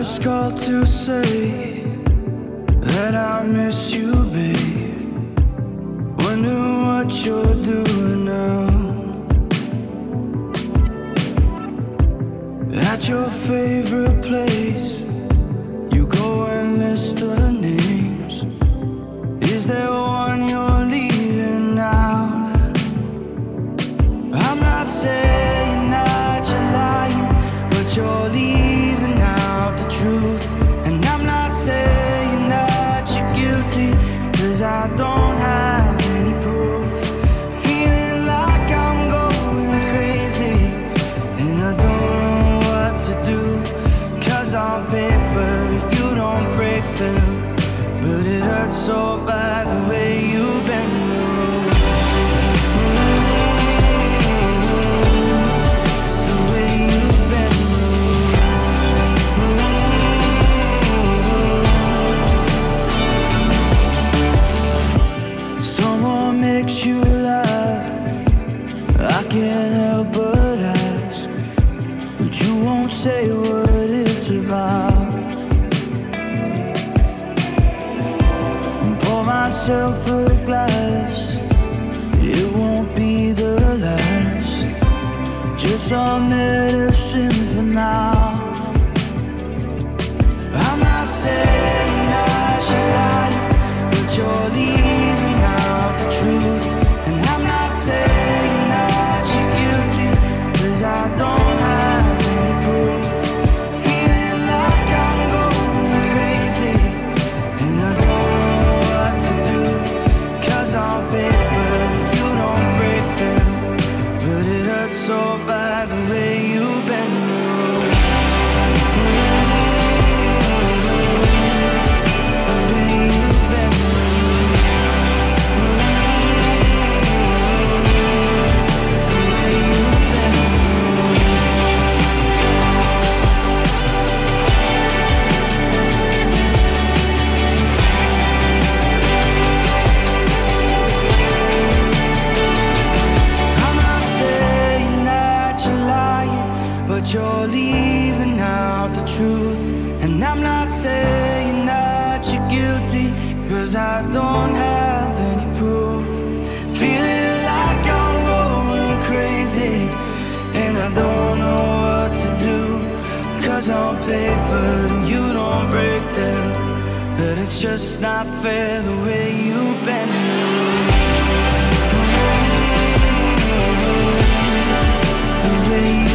just called to say that I miss you, babe. Wonder what you're doing now. At your favorite place, you go and list the names. Is there one you're leaving out? I'm not saying that you're lying, but you're leaving out the truth. And I'm not saying that you're guilty, 'cause I don't have any proof. Feeling like I'm going crazy, and I don't know what to do. 'Cause on paper you don't break them, but it hurts so bad the way you bend the rules. The way you bend the rules. Someone makes you laugh, I can't help but ask, but you won't say what it's about. Pour myself a glass, it won't be the last. Just some medicine for now. I'm not saying that you're lying, but you're leaving out the truth. And I'm not saying that you're guilty, 'cause I don't have any proof. Feeling like I'm going crazy, and I don't know what to do. 'Cause on paper you don't break them, but it hurts so bad the way you bend the rules. The way you bend the rules. The way you bend the rules. I'm not saying that you're lying, but you're leaving out the truth. And I'm not saying that you're guilty, 'cause I don't have any proof. Feeling like I'm going crazy, and I don't know what to do. 'Cause on paper you don't break them, but it's just not fair the way you bend the rules. The way you